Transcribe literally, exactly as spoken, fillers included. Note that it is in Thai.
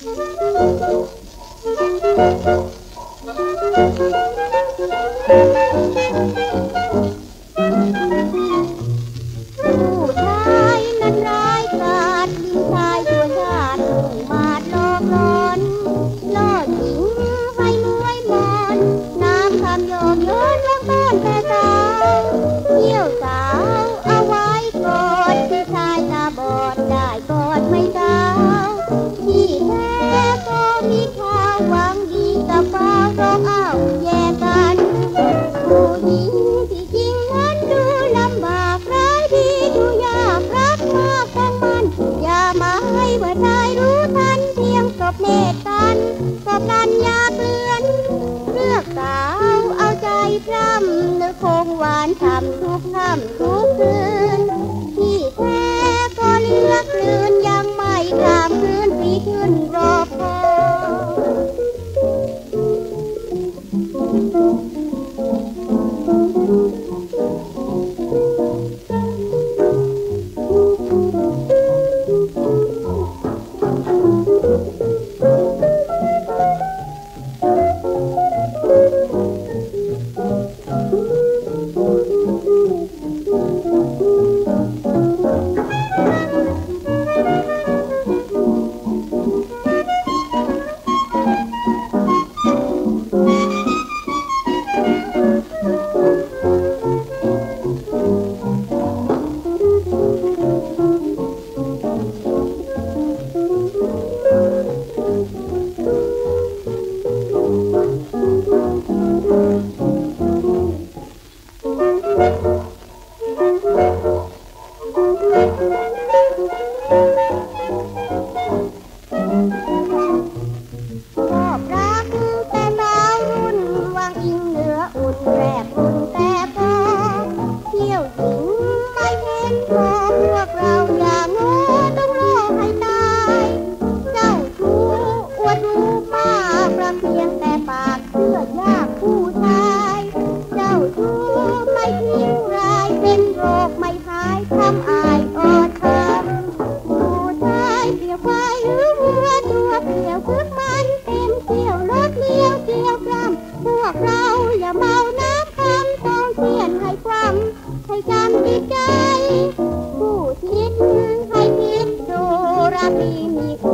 เนตรกันก็พลันอยากเลือนเลือกสาวเอาใจพร่ำนึกคงหวานฉ่ำทุกค่ำทุกคืนที่แท้ก็เลือกลืนยังไม่ข้ามคืนปีขึ้นรอคอยให้จำติดใจผู้คิดให้คิดดูรักดีมี